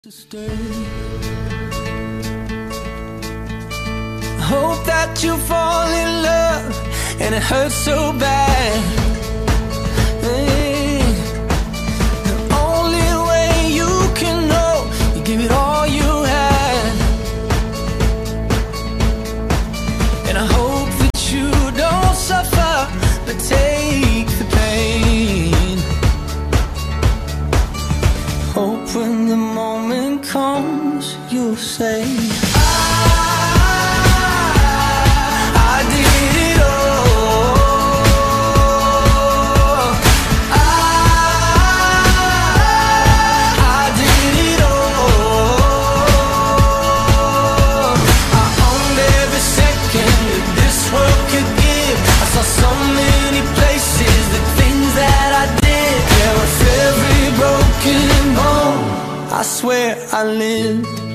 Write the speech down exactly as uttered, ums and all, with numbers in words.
To stay. Hope that you fall in love and it hurts so bad. Hey, the only way you can know, you give it all you had. And I hope that you don't suffer, but take the pain. Hope when the moment comes, you'll say, I, I did it all. I, I did it all. I owned every second that this world could give. I saw so many places, the things that I did. Yeah, with every broken bone, I swear I lived.